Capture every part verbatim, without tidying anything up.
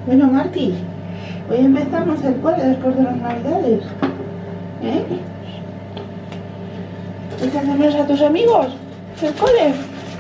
Bueno, Marti, hoy empezamos el cole después de las navidades. ¿Eh? ¿Echas de menos a tus amigos del cole?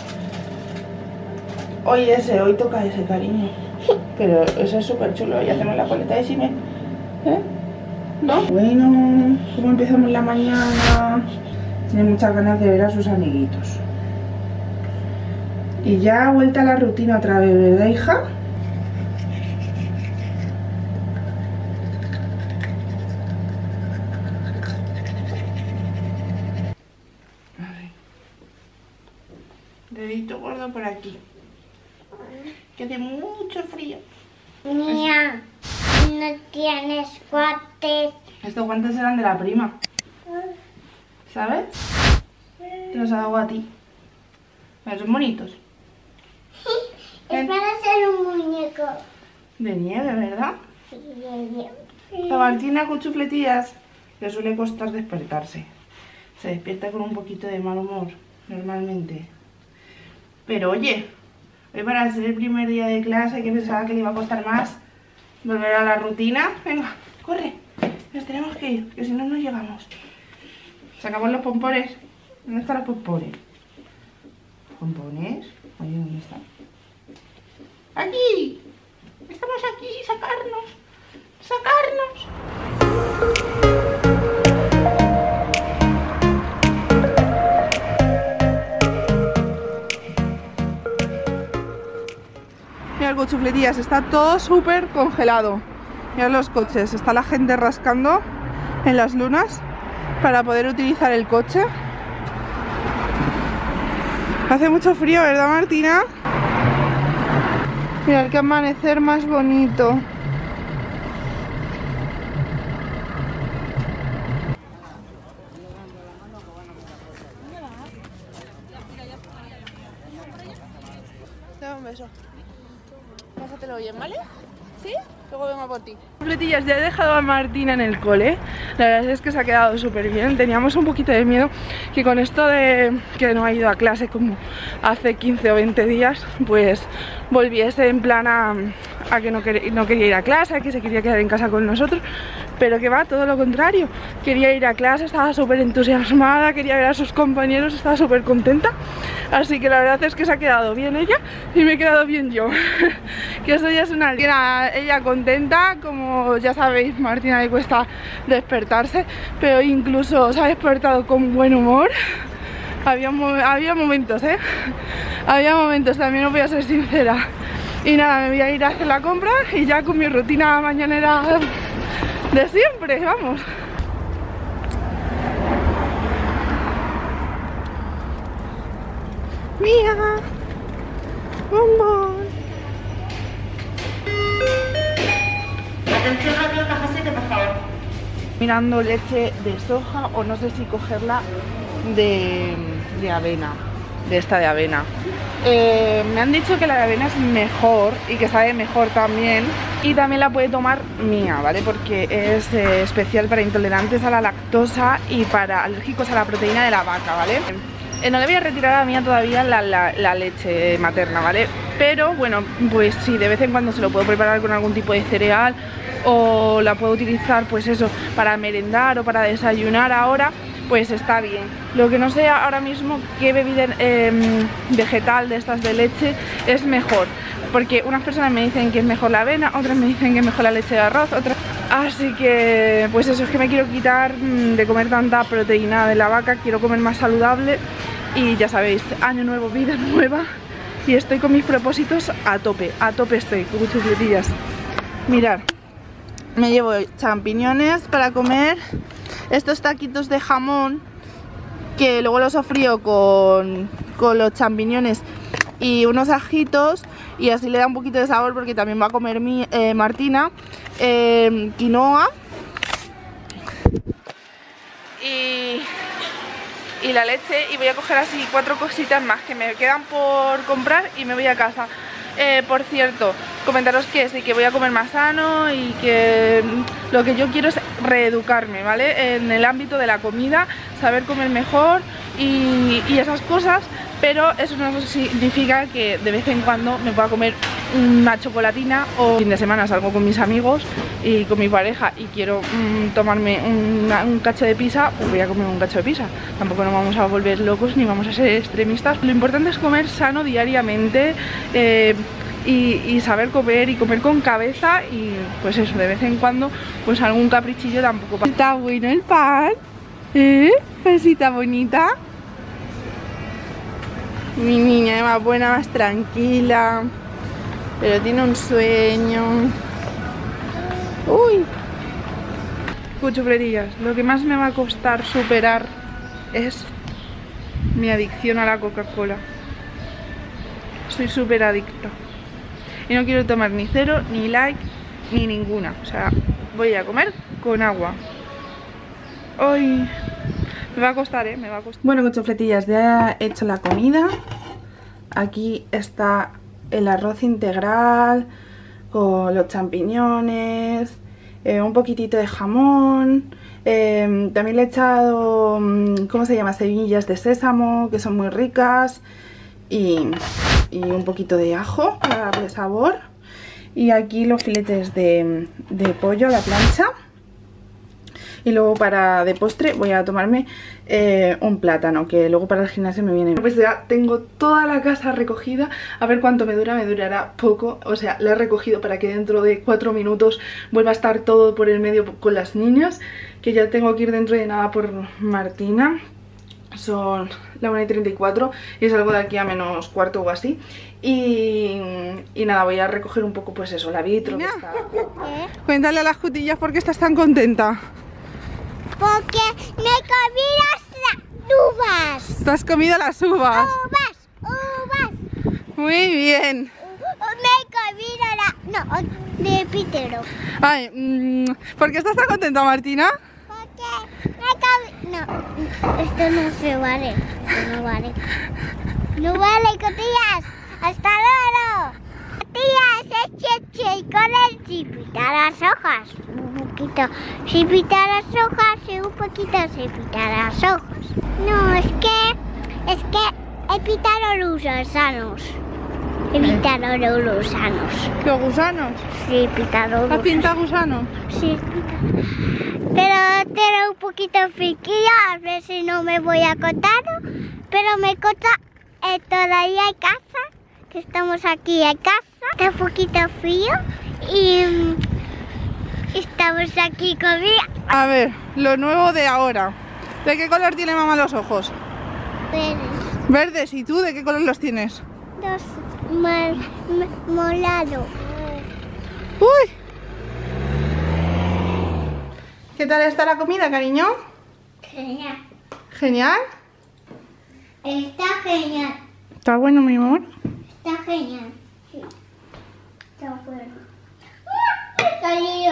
Hoy ese, hoy toca ese, cariño. Pero eso es súper chulo y hacemos la coleta de Sime. ¿Eh? ¿No? Bueno, ¿cómo empezamos la mañana? Tiene muchas ganas de ver a sus amiguitos. Y ya vuelta a la rutina otra vez, ¿verdad, hija? Dedito gordo por aquí. Que hace mucho frío. Mía, no tienes guantes. Estos guantes eran de la prima. ¿Sabes? Te los ha dado a ti. Pero son bonitos. Es para hacer un muñeco. De nieve, ¿verdad? Sí, de nieve. La Martina con chufletillas le suele costar despertarse. Se despierta con un poquito de mal humor, normalmente. Pero oye, hoy para ser el primer día de clase, que pensaba que le iba a costar más volver a la rutina. Venga, corre, nos tenemos que ir, que si no, no llegamos. Sacamos los pompones. ¿Dónde están los pompones? ¿Pompones? Oye, ¿dónde están? ¡Aquí! Estamos aquí, sacarnos. ¡Sacarnos! Mira el chufletillas, está todo súper congelado. Mira los coches, está la gente rascando en las lunas para poder utilizar el coche. Hace mucho frío, ¿verdad, Martina? Mira qué amanecer más bonito. Dame un beso. Pásatelo bien, ¿vale? ¿Sí? Luego vengo por ti. Chufletillas, ya he dejado a Martina en el cole. La verdad es que se ha quedado súper bien. Teníamos un poquito de miedo que con esto de que no ha ido a clase como hace quince o veinte días, pues volviese en plan a, a que no, quer, no quería ir a clase, a que se quería quedar en casa con nosotros. Pero que va, todo lo contrario. Quería ir a clase, estaba súper entusiasmada, quería ver a sus compañeros, estaba súper contenta. Así que la verdad es que se ha quedado bien ella y me he quedado bien yo. Que eso ya es una... Ella contenta, como ya sabéis, Martina le cuesta despertarse, pero incluso se ha despertado con buen humor. Había, había momentos, ¿eh? Había momentos, también os voy a ser sincera. Y nada, me voy a ir a hacer la compra y ya con mi rutina mañanera de siempre, vamos. Mía, bombón. Atención, rápido, café siete, por favor. Mirando leche de soja o no sé si cogerla de, de avena, de esta de avena. Eh, me han dicho que la de avena es mejor y que sabe mejor también, y también la puede tomar Mía, ¿vale? Porque es eh, especial para intolerantes a la lactosa y para alérgicos a la proteína de la vaca, ¿vale? Eh, no le voy a retirar a Mía todavía la, la, la leche materna, ¿vale? Pero bueno, pues sí, de vez en cuando se lo puedo preparar con algún tipo de cereal, o la puedo utilizar pues eso para merendar o para desayunar ahora, pues está bien. Lo que no sé ahora mismo qué bebida eh, vegetal de estas de leche es mejor, porque unas personas me dicen que es mejor la avena, otras me dicen que es mejor la leche de arroz, otras... Así que pues eso, es que me quiero quitar de comer tanta proteína de la vaca, quiero comer más saludable y ya sabéis, año nuevo, vida nueva, y estoy con mis propósitos a tope, a tope estoy, con muchas chufletillas. Mirad, me llevo champiñones para comer, estos taquitos de jamón que luego los sofrío con, con los champiñones y unos ajitos, y así le da un poquito de sabor porque también va a comer mi eh, Martina, eh, quinoa y, y la leche, y voy a coger así cuatro cositas más que me quedan por comprar y me voy a casa. Eh, por cierto, comentaros que sí, que voy a comer más sano y que lo que yo quiero es reeducarme, ¿vale? En el ámbito de la comida, saber comer mejor y, y esas cosas, pero eso no significa que de vez en cuando me pueda comer una chocolatina, o fin de semana salgo con mis amigos y con mi pareja y quiero mmm, tomarme una, un cacho de pizza, pues voy a comer un cacho de pizza. Tampoco nos vamos a volver locos ni vamos a ser extremistas. Lo importante es comer sano diariamente, eh, Y, y saber comer y comer con cabeza, y pues eso, de vez en cuando pues algún caprichillo tampoco pasa. Está bueno el pan, ¿eh? Pesita bonita. Mi niña es más buena, más tranquila, pero tiene un sueño. Uy. Cuchufletillas, lo que más me va a costar superar es mi adicción a la Coca-Cola. Soy súper adicta. Y no quiero tomar ni cero, ni light, ni ninguna. O sea, voy a comer con agua. Hoy me va a costar, ¿eh? Me va a costar. Bueno, cuchufletillas, ya he hecho la comida. Aquí está el arroz integral con los champiñones, eh, un poquitito de jamón. Eh, también le he echado, ¿cómo se llama? Semillas de sésamo, que son muy ricas. Y, y un poquito de ajo para darle sabor. Y aquí los filetes de, de pollo a la plancha. Y luego para de postre voy a tomarme eh, un plátano, que luego para el gimnasio me viene. Pues ya tengo toda la casa recogida. A ver cuánto me dura, me durará poco. O sea, la he recogido para que dentro de cuatro minutos vuelva a estar todo por el medio con las niñas. Que ya tengo que ir dentro de nada por Martina. Son la una y treinta y cuatro y salgo de aquí a menos cuarto o así. Y, y nada, voy a recoger un poco pues eso, la vitro que está. ¿Eh? Cuéntale a las cutillas por qué estás tan contenta. Porque me comí las uvas. ¿Te has comido las uvas? Uvas, uvas. Muy bien. Me comí la... no, de pítero. Ay, mmm, ¿por qué estás tan contenta, Martina? Porque me comí... no, esto no se vale. Esto no vale. No vale, cotillas. Hasta luego. Cotillas, es cheche y con el chipita las hojas. Un poquito chipita las hojas y un poquito chipita las hojas. No, es que... es que he pitado los gusanos. He pintado los gusanos. ¿Los gusanos? Sí, he pintado los ¿Has pintado gusanos? Sí, pero tengo un poquito friquilla, a ver si no me voy a contar. Pero me conta eh, todavía en casa, que estamos aquí en casa. Está un poquito frío y um, estamos aquí comiendo. A ver, lo nuevo de ahora. ¿De qué color tiene mamá los ojos? Verdes. Verdes. ¿Y tú de qué color los tienes? Dos mal, molado. ¡Uy! ¿Qué tal está la comida, cariño? Genial. ¿Genial? Está genial. ¿Está bueno, mi amor? Está genial. Sí. Está bueno. ¡Ah! Cariño.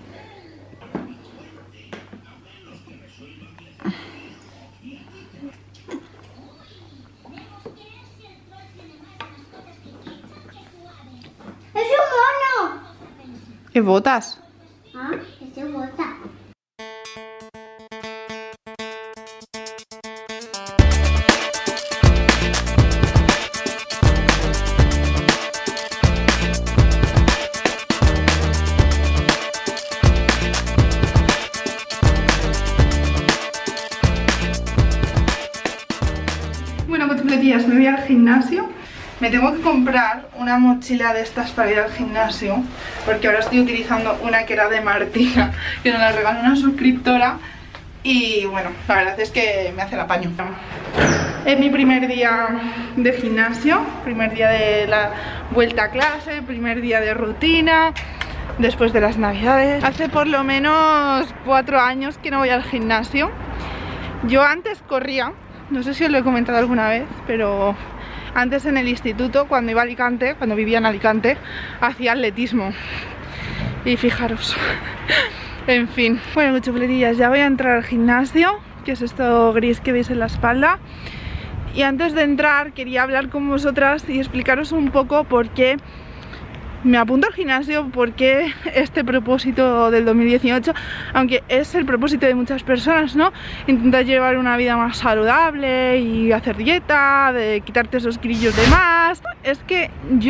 ¡Es un mono! ¿Qué botas? Ah, es un bota. Bueno, cuchufletillas, me voy al gimnasio. Me tengo que comprar una mochila de estas para ir al gimnasio, porque ahora estoy utilizando una que era de Martina, que nos la regaló una suscriptora. Y bueno, la verdad es que me hace el apaño. Es mi primer día de gimnasio, primer día de la vuelta a clase, primer día de rutina, después de las navidades. Hace por lo menos cuatro años que no voy al gimnasio. Yo antes corría, no sé si os lo he comentado alguna vez, pero antes en el instituto, cuando iba a Alicante, cuando vivía en Alicante, hacía atletismo. Y fijaros, en fin. Bueno, cuchufletillas, ya voy a entrar al gimnasio, que es esto gris que veis en la espalda. Y antes de entrar quería hablar con vosotras y explicaros un poco por qué me apunto al gimnasio, por qué este propósito del dos mil dieciocho, aunque es el propósito de muchas personas, ¿no? Intentar llevar una vida más saludable y hacer dieta, de quitarte esos kilillos de más. Es que yo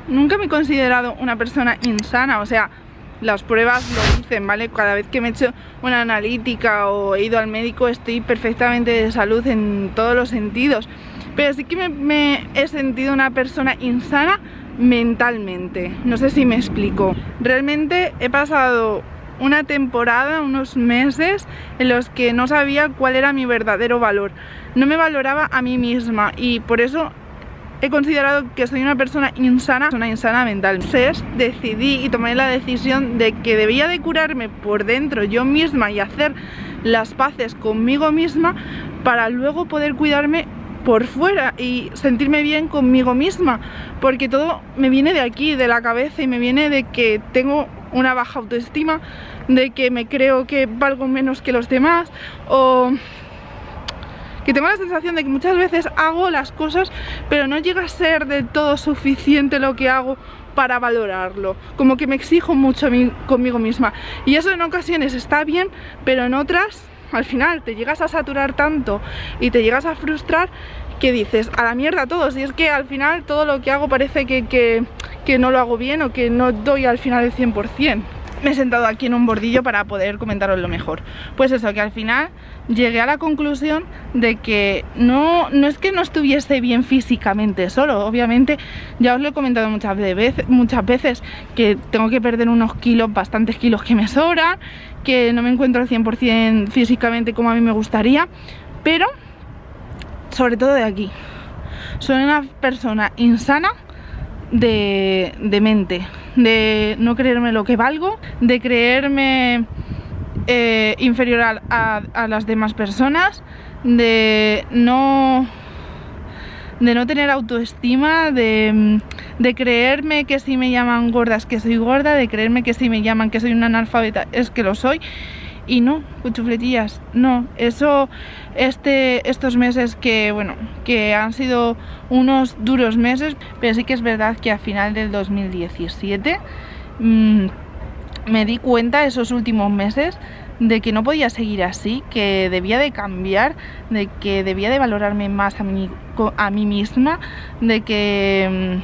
nunca me he considerado una persona insana, o sea, las pruebas lo dicen, ¿vale? Cada vez que me he hecho una analítica o he ido al médico estoy perfectamente de salud en todos los sentidos, pero sí que me, me he sentido una persona insana mentalmente, no sé si me explico. Realmente he pasado una temporada, unos meses en los que no sabía cuál era mi verdadero valor, no me valoraba a mí misma y por eso he considerado que soy una persona insana, una insana mental. Entonces decidí y tomé la decisión de que debía de curarme por dentro yo misma y hacer las paces conmigo misma para luego poder cuidarme por fuera y sentirme bien conmigo misma, porque todo me viene de aquí, de la cabeza, y me viene de que tengo una baja autoestima, de que me creo que valgo menos que los demás, o que tengo la sensación de que muchas veces hago las cosas pero no llega a ser de todo suficiente lo que hago para valorarlo, como que me exijo mucho a mí, conmigo misma, y eso en ocasiones está bien, pero en otras al final te llegas a saturar tanto y te llegas a frustrar que dices a la mierda todo, si es que al final todo lo que hago parece que, que, que no lo hago bien o que no doy al final el cien por cien. Me he sentado aquí en un bordillo para poder comentaros lo mejor. Pues eso, que al final llegué a la conclusión de que no, no es que no estuviese bien físicamente solo, obviamente ya os lo he comentado muchas veces, muchas veces que tengo que perder unos kilos, bastantes kilos que me sobran, que no me encuentro al cien por cien físicamente como a mí me gustaría, pero sobre todo de aquí, soy una persona insana de, de mente, de no creerme lo que valgo, de creerme eh, inferior a, a, a las demás personas, de no, de no tener autoestima, de, de creerme que si me llaman gorda es que soy gorda, de creerme que si me llaman que soy una analfabeta es que lo soy. Y no, cuchufletillas, no, eso, este, estos meses que, bueno, que han sido unos duros meses, pero sí que es verdad que a final del dos mil diecisiete mmm, me di cuenta esos últimos meses de que no podía seguir así, que debía de cambiar, de que debía de valorarme más a mí, a mí misma, de que,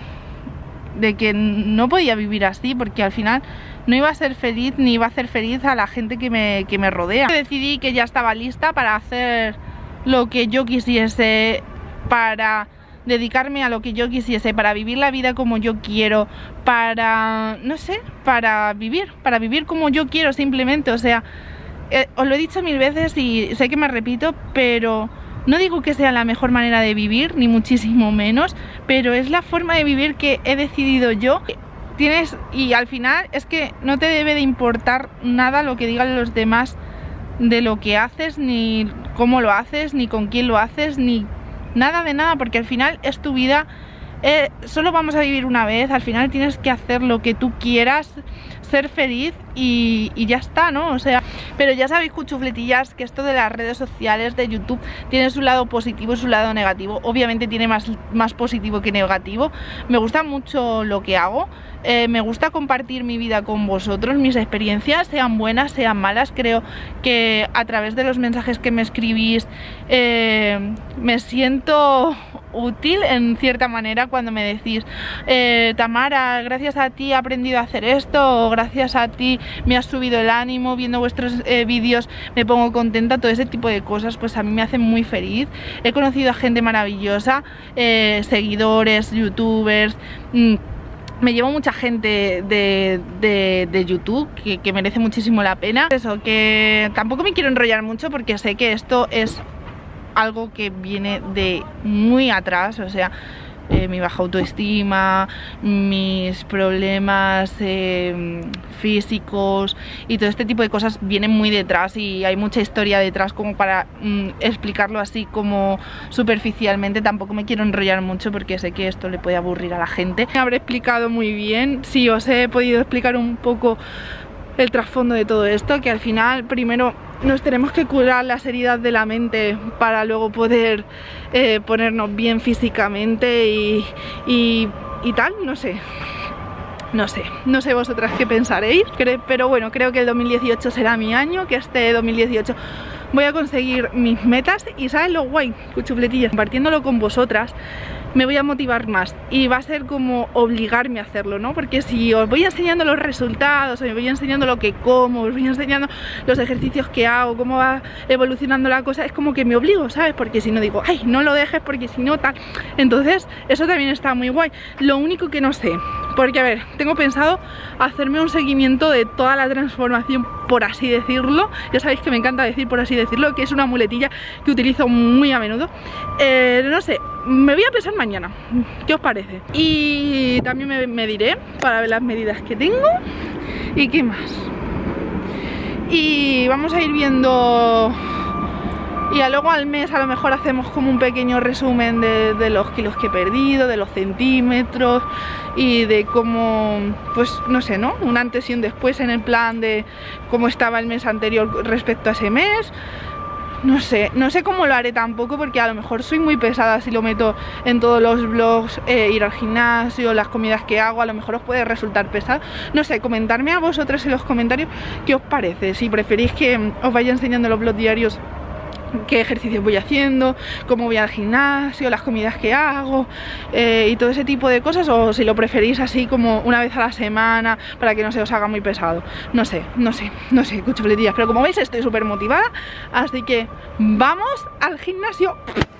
de que no podía vivir así, porque al final no iba a ser feliz ni iba a hacer feliz a la gente que me, que me rodea. Decidí que ya estaba lista para hacer lo que yo quisiese, para dedicarme a lo que yo quisiese, para vivir la vida como yo quiero, para, no sé, para vivir, para vivir como yo quiero simplemente. O sea, eh, os lo he dicho mil veces y sé que me repito, pero no digo que sea la mejor manera de vivir, ni muchísimo menos, pero es la forma de vivir que he decidido yo. Tienes, y al final es que no te debe de importar nada lo que digan los demás de lo que haces, ni cómo lo haces, ni con quién lo haces, ni nada de nada, porque al final es tu vida, eh, solo vamos a vivir una vez, al final tienes que hacer lo que tú quieras, ser feliz y, y ya está, ¿no? O sea, pero ya sabéis, cuchufletillas, que esto de las redes sociales, de YouTube, tiene su lado positivo y su lado negativo. Obviamente tiene más, más positivo que negativo. Me gusta mucho lo que hago, eh, me gusta compartir mi vida con vosotros, mis experiencias, sean buenas, sean malas. Creo que a través de los mensajes que me escribís eh, me siento útil en cierta manera cuando me decís eh, Tamara, gracias a ti he aprendido a hacer esto, o gracias a ti me has subido el ánimo, viendo vuestros eh, vídeos me pongo contenta. Todo ese tipo de cosas pues a mí me hacen muy feliz. He conocido a gente maravillosa, eh, seguidores, youtubers, mmm, me llevo mucha gente de, de, de YouTube que, que merece muchísimo la pena. Eso, que tampoco me quiero enrollar mucho porque sé que esto es algo que viene de muy atrás, o sea, eh, mi baja autoestima, mis problemas eh, físicos y todo este tipo de cosas vienen muy detrás, y hay mucha historia detrás como para mm, explicarlo así como superficialmente. Tampoco me quiero enrollar mucho porque sé que esto le puede aburrir a la gente. Me habré explicado muy bien, sí, os he podido explicar un poco el trasfondo de todo esto, que al final primero nos tenemos que curar las heridas de la mente para luego poder eh, ponernos bien físicamente y, y, y tal, no sé. No sé, no sé vosotras qué pensaréis, pero bueno, creo que el dos mil dieciocho será mi año, que este dos mil dieciocho voy a conseguir mis metas. Y ¿sabes lo guay, cuchufletillas? Compartiéndolo con vosotras, me voy a motivar más y va a ser como obligarme a hacerlo, ¿no? Porque si os voy enseñando los resultados, os voy enseñando lo que como, os voy enseñando los ejercicios que hago, cómo va evolucionando la cosa, es como que me obligo, ¿sabes? Porque si no digo, ay, no lo dejes porque si no tal. Entonces eso también está muy guay. Lo único que no sé, porque a ver, tengo pensado hacerme un seguimiento de toda la transformación, por así decirlo. Ya sabéis que me encanta decir por así decirlo, que es una muletilla que utilizo muy a menudo. eh, no sé, me voy a pesar mañana, ¿qué os parece? Y también me, me diré para ver las medidas que tengo y qué más. Y vamos a ir viendo. Y a luego al mes a lo mejor hacemos como un pequeño resumen de, de los kilos que he perdido, de los centímetros y de cómo, pues no sé, ¿no? Un antes y un después en el plan de cómo estaba el mes anterior respecto a ese mes. No sé, no sé cómo lo haré tampoco, porque a lo mejor soy muy pesada si lo meto en todos los vlogs, eh, ir al gimnasio, las comidas que hago, a lo mejor os puede resultar pesado. No sé, comentarme a vosotros en los comentarios qué os parece, si preferís que os vaya enseñando los vlogs diarios qué ejercicios voy haciendo, cómo voy al gimnasio, las comidas que hago, eh, y todo ese tipo de cosas, o si lo preferís así como una vez a la semana para que no se os haga muy pesado. No sé, no sé, no sé, cuchufletillas, pero como veis estoy súper motivada, así que vamos al gimnasio.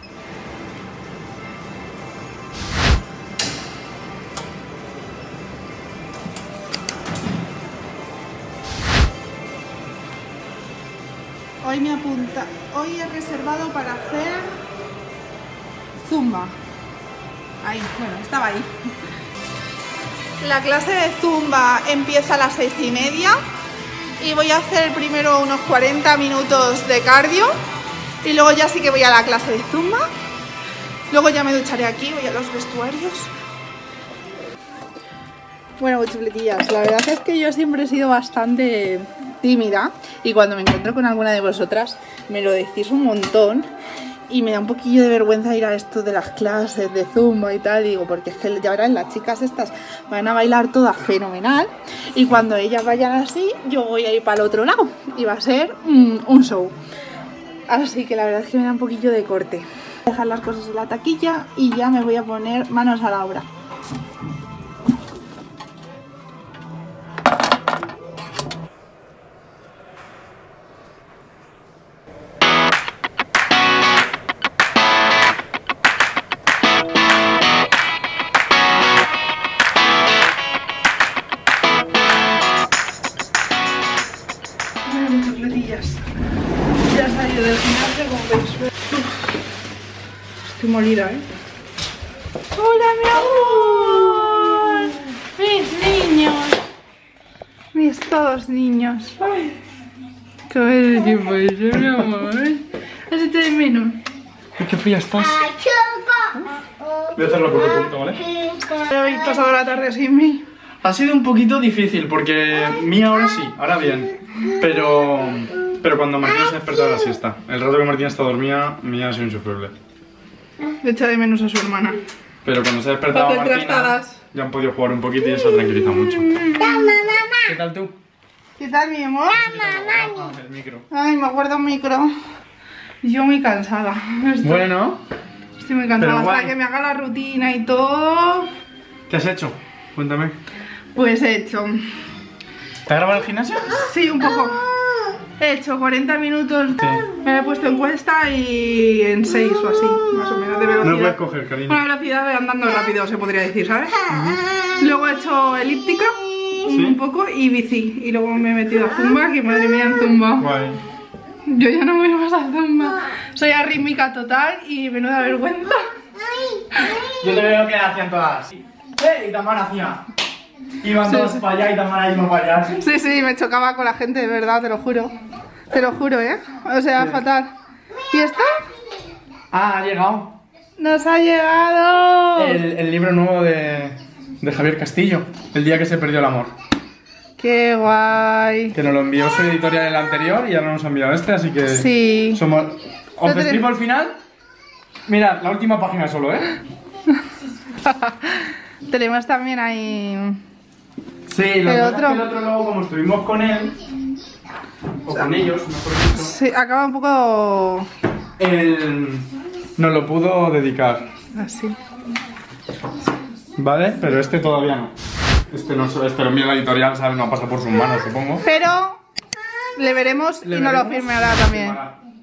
Hoy me apunta, hoy he reservado para hacer zumba. Ahí, bueno, estaba ahí. La clase de zumba empieza a las seis y media y voy a hacer primero unos cuarenta minutos de cardio y luego ya sí que voy a la clase de zumba. Luego ya me ducharé aquí, voy a los vestuarios. Bueno, chufletillas, la verdad es que yo siempre he sido bastante tímida y cuando me encuentro con alguna de vosotras me lo decís un montón y me da un poquillo de vergüenza ir a esto de las clases de zumba y tal, digo, porque es que ya verán, las chicas estas van a bailar todas fenomenal y cuando ellas vayan así yo voy a ir para el otro lado y va a ser mm, un show. Así que la verdad es que me da un poquillo de corte. Voy a dejar las cosas en la taquilla y ya me voy a poner manos a la obra. Ya he salido del gimnasio, como veis. Estoy molida, ¿eh? ¡Hola, mi amor! Mis niños. Mis todos niños. ¿Qué ves que pasa, mi amor? ¿Has hecho de menos? ¿Qué fría estás? Voy a hacerlo por otro punto, ¿vale? ¿Ya habéis pasado la tarde sin mí? Ha sido un poquito difícil porque Mía ahora sí, ahora bien. Pero, pero cuando Martina se ha despertado de la siesta, el rato que Martina está dormida, Mía ha sido insufrible. Le echa de menos a su hermana. Pero cuando se ha despertado Hacer Martina, trastadas. ya han podido jugar un poquito y eso tranquiliza mucho. ¿Qué tal tú? ¿Qué tal, mi amor? Ah, el micro. Ay, me acuerdo un micro. Yo muy cansada. Estoy, Bueno, estoy muy cansada. pero Hasta guay. que me haga la rutina y todo. ¿qué has hecho? Cuéntame. Pues he hecho. ¿Te has grabado el gimnasio? Sí, un poco. He hecho cuarenta minutos. Sí. Me he puesto encuesta y en seis o así, más o menos de velocidad. No lo puedes coger, cariño. Una velocidad de andando rápido, se podría decir, ¿sabes? Uh-huh. Luego he hecho elíptica, ¿Sí? un poco, y bici. Y luego me he metido a zumba, que madre mía en zumba. Guay. Yo ya no voy más a zumba. Soy arrítmica total y menuda vergüenza. Yo te veo que hacían todas. ¡Eh! Y Tamara hacía. Iban Sí, todos sí. para allá y Tamara iba para allá. Sí, sí, me chocaba con la gente, de verdad, te lo juro. Te lo juro, ¿eh? O sea, Sí. fatal. ¿Y esto? Ah, ha llegado. ¡Nos ha llegado! El, el libro nuevo de, de Javier Castillo, El día que se perdió el amor. ¡Qué guay! Que nos lo envió su editorial el anterior y ahora nos ha enviado este, así que... Sí. Somos... Os Lo describo tenemos- al final. Mirad, la última página solo, ¿eh? Tenemos también ahí... Sí, lo El que pasa otro. es que el otro luego, como estuvimos con él, o con ellos, mejor dicho, Sí, acaba un poco él nos lo pudo dedicar. así. ¿vale? Pero este todavía no. Este no, este lo envía la editorial, ¿sabes? No pasa por sus manos, supongo. Pero le veremos Le y nos lo veremos, firmará también. firmará.